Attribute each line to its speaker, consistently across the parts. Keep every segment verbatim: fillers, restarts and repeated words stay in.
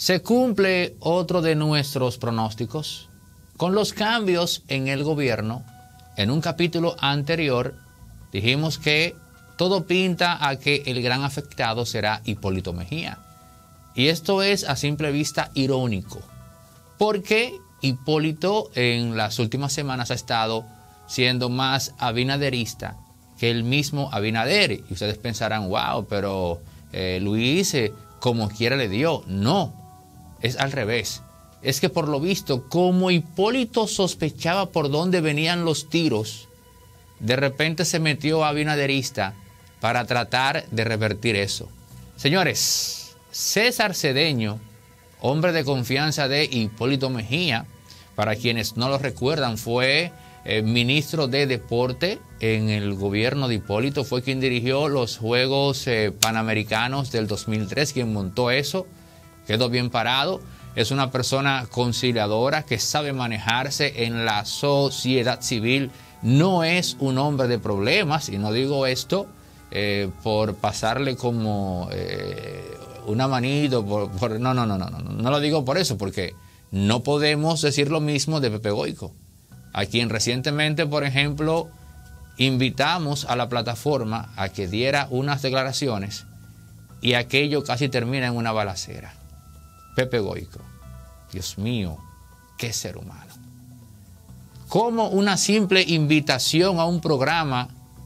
Speaker 1: Se cumple otro de nuestros pronósticos. Con los cambios en el gobierno, en un capítulo anterior dijimos que todo pinta a que el gran afectado será Hipólito Mejía. Y esto es a simple vista irónico, porque Hipólito en las últimas semanas ha estado siendo más abinaderista que el mismo Abinader. Y ustedes pensarán, wow, pero eh, Luis eh, como quiera le dio. No, es al revés. Es que por lo visto, como Hipólito sospechaba por dónde venían los tiros, de repente se metió abinaderista para tratar de revertir eso. Señores, César Cedeño, hombre de confianza de Hipólito Mejía, para quienes no lo recuerdan, fue eh, ministro de Deporte en el gobierno de Hipólito, fue quien dirigió los Juegos eh, Panamericanos del dos mil tres, quien montó eso, quedó bien parado. Es una persona conciliadora que sabe manejarse en la sociedad civil. No es un hombre de problemas, y no digo esto eh, por pasarle como eh, una manito. Por, por, no, no, no, no, no, no lo digo por eso, porque no podemos decir lo mismo de Pepe Goico, a quien recientemente, por ejemplo, invitamos a la plataforma a que diera unas declaraciones y aquello casi termina en una balacera. Pepe Goico, Dios mío, qué ser humano. Como una simple invitación a un programa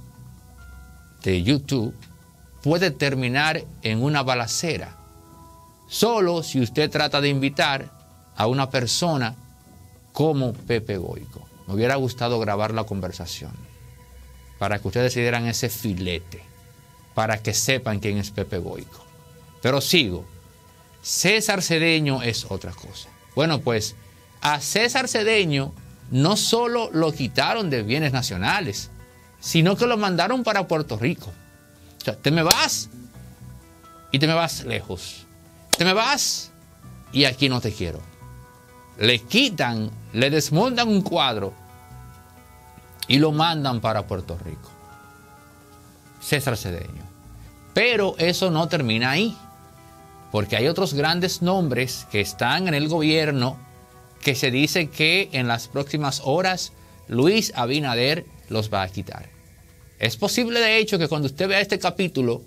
Speaker 1: de YouTube puede terminar en una balacera, solo si usted trata de invitar a una persona como Pepe Goico. Me hubiera gustado grabar la conversación para que ustedes se dieran ese filete, para que sepan quién es Pepe Goico. Pero sigo. César Cedeño es otra cosa. Bueno, pues a César Cedeño no solo lo quitaron de bienes nacionales, sino que lo mandaron para Puerto Rico. O sea, te me vas y te me vas lejos. Te me vas y aquí no te quiero. Le quitan, le desmontan un cuadro y lo mandan para Puerto Rico. César Cedeño. Pero eso no termina ahí, porque hay otros grandes nombres que están en el gobierno que se dice que en las próximas horas Luis Abinader los va a quitar. Es posible, de hecho, que cuando usted vea este capítulo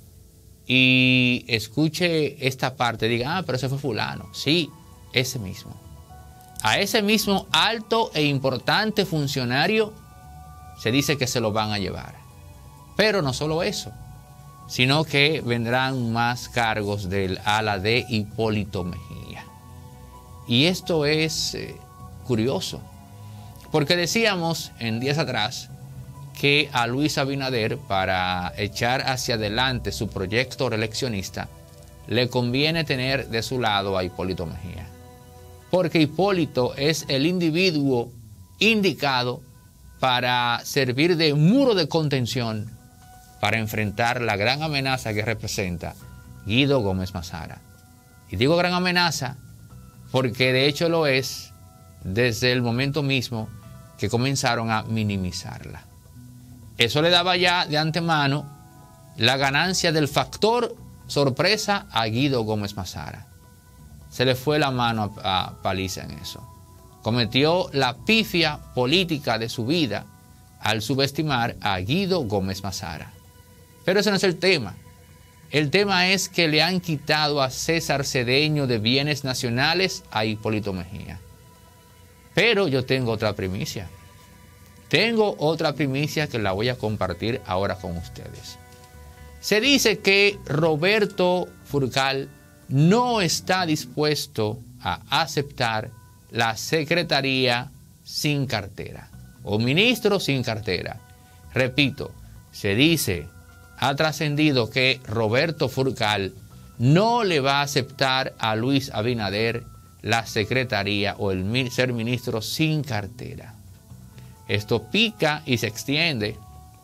Speaker 1: y escuche esta parte, diga, ah, pero ese fue fulano. Sí, ese mismo. A ese mismo alto e importante funcionario se dice que se lo van a llevar. Pero no solo eso, sino que vendrán más cargos del ala de Hipólito Mejía. Y esto es eh, curioso, porque decíamos en días atrás que a Luis Abinader, para echar hacia adelante su proyecto reeleccionista, le conviene tener de su lado a Hipólito Mejía, porque Hipólito es el individuo indicado para servir de muro de contención para enfrentar la gran amenaza que representa Guido Gómez Mazara. Y digo gran amenaza porque de hecho lo es desde el momento mismo que comenzaron a minimizarla. Eso le daba ya de antemano la ganancia del factor sorpresa a Guido Gómez Mazara. Se le fue la mano a, a paliza en eso. Cometió la pifia política de su vida al subestimar a Guido Gómez Mazara. Pero ese no es el tema. El tema es que le han quitado a César Cedeño de bienes nacionales a Hipólito Mejía. Pero yo tengo otra primicia. Tengo otra primicia que la voy a compartir ahora con ustedes. Se dice que Roberto Furcal no está dispuesto a aceptar la secretaría sin cartera o ministro sin cartera. Repito, se dice, ha trascendido que Roberto Furcal no le va a aceptar a Luis Abinader la secretaría o el ser ministro sin cartera. Esto pica y se extiende.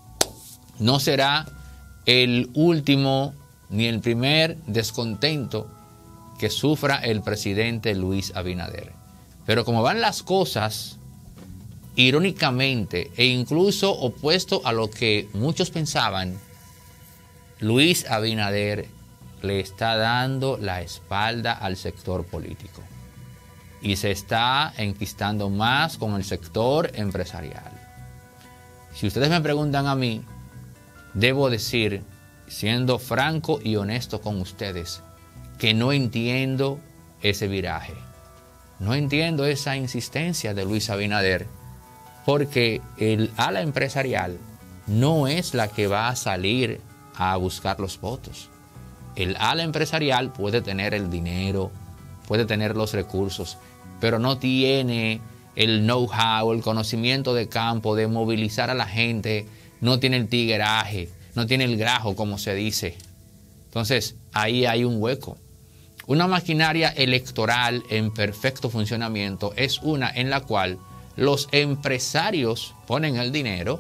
Speaker 1: No será el último ni el primer descontento que sufra el presidente Luis Abinader. Pero como van las cosas, irónicamente e incluso opuesto a lo que muchos pensaban, Luis Abinader le está dando la espalda al sector político y se está enquistando más con el sector empresarial. Si ustedes me preguntan a mí, debo decir, siendo franco y honesto con ustedes, que no entiendo ese viraje. No entiendo esa insistencia de Luis Abinader, porque el ala empresarial no es la que va a salir a buscar los votos. El ala empresarial puede tener el dinero, puede tener los recursos, pero no tiene el know-how, el conocimiento de campo, de movilizar a la gente, no tiene el tigueraje, no tiene el grajo, como se dice. Entonces, ahí hay un hueco. Una maquinaria electoral en perfecto funcionamiento es una en la cual los empresarios ponen el dinero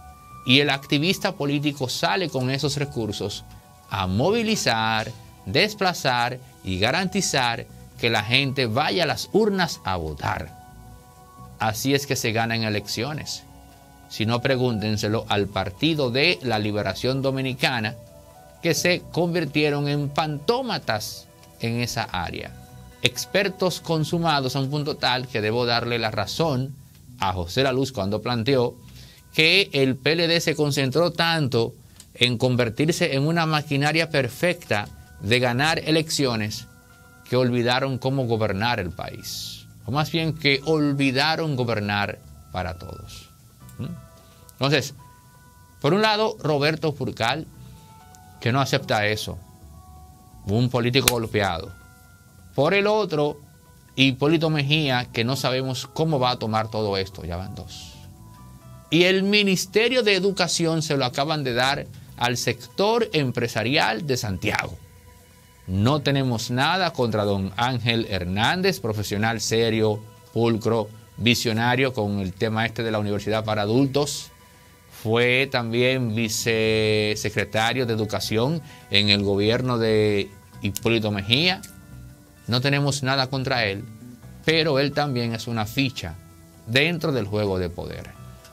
Speaker 1: y el activista político sale con esos recursos a movilizar, desplazar y garantizar que la gente vaya a las urnas a votar. Así es que se ganan elecciones. Si no, pregúntenselo al Partido de la Liberación Dominicana, que se convirtieron en pantómatas en esa área. Expertos consumados a un punto tal que debo darle la razón a José Laluz cuando planteó que el P L D se concentró tanto en convertirse en una maquinaria perfecta de ganar elecciones que olvidaron cómo gobernar el país. O más bien que olvidaron gobernar para todos. Entonces, por un lado, Roberto Furcal, que no acepta eso, un político golpeado. Por el otro, Hipólito Mejía, que no sabemos cómo va a tomar todo esto, ya van dos. Y el Ministerio de Educación se lo acaban de dar al sector empresarial de Santiago. No tenemos nada contra don Ángel Hernández, profesional serio, pulcro, visionario con el tema este de la universidad para adultos. Fue también vicesecretario de Educación en el gobierno de Hipólito Mejía. No tenemos nada contra él, pero él también es una ficha dentro del juego de poder.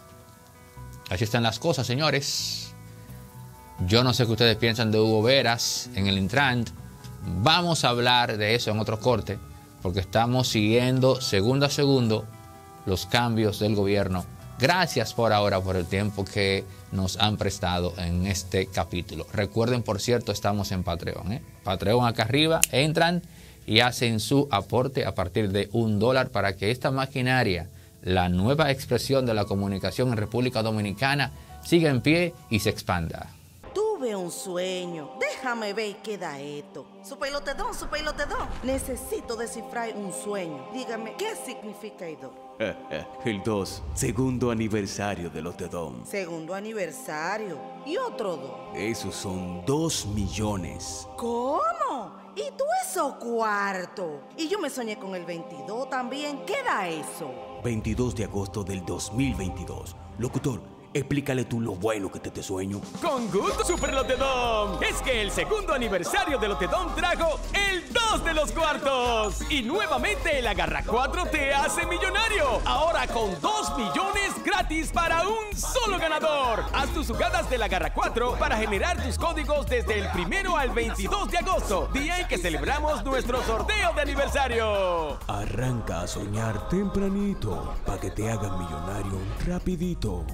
Speaker 1: Así están las cosas, señores. Yo no sé qué ustedes piensan de Hugo Veras en el Intrant. Vamos a hablar de eso en otro corte, porque estamos siguiendo segundo a segundo los cambios del gobierno. Gracias por ahora por el tiempo que nos han prestado en este capítulo. Recuerden, por cierto, estamos en Patreon. ¿eh? Patreon acá arriba, entran y hacen su aporte a partir de un dólar para que esta maquinaria, la nueva expresión de la comunicación en República Dominicana, siga en pie y se expanda.
Speaker 2: Tuve un sueño. Déjame ver qué da esto. Su pelotedón, su pelotedón. Necesito descifrar un sueño. Dígame, ¿qué significa el dos?
Speaker 3: El dos, segundo aniversario de los Tedón.
Speaker 2: Segundo aniversario. ¿Y otro dos?
Speaker 3: Esos son dos millones.
Speaker 2: ¿Cómo? ¿Y tú eso cuarto? Y yo me soñé con el veintidós también. ¿Qué da eso?
Speaker 3: veintidós de agosto del dos mil veintidós. Locutor, explícale tú lo bueno que te te sueño.
Speaker 4: Con gusto, Super Lotedom. Es que el segundo aniversario de Lotedom trajo el dos de los cuartos. Y nuevamente el Agarra cuatro te hace millonario. Ahora con dos millones gratis para un solo ganador. Haz tus jugadas del Agarra cuatro para generar tus códigos desde el primero al veintidós de agosto, día en que celebramos nuestro sorteo de aniversario.
Speaker 3: Arranca a soñar tempranito para que te hagan millonario rapidito.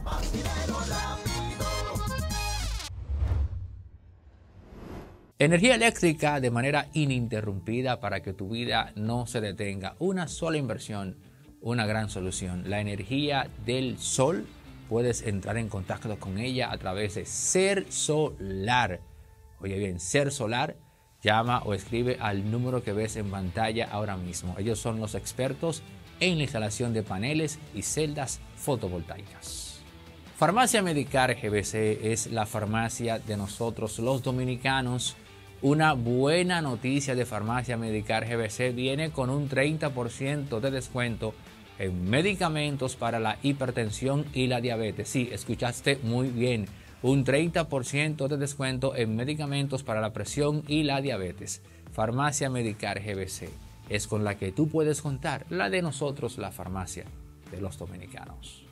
Speaker 1: Energía eléctrica de manera ininterrumpida para que tu vida no se detenga. Una sola inversión, una gran solución. La energía del sol, puedes entrar en contacto con ella a través de Ser Solar. Oye bien, Ser Solar, llama o escribe al número que ves en pantalla ahora mismo. Ellos son los expertos en la instalación de paneles y celdas fotovoltaicas. Farmacia Medicar G B C es la farmacia de nosotros los dominicanos. Una buena noticia de Farmacia Medicar G B C viene con un treinta por ciento de descuento en medicamentos para la hipertensión y la diabetes. Sí, escuchaste muy bien. Un treinta por ciento de descuento en medicamentos para la presión y la diabetes. Farmacia Medicar G B C es con la que tú puedes contar, la de nosotros, la farmacia de los dominicanos.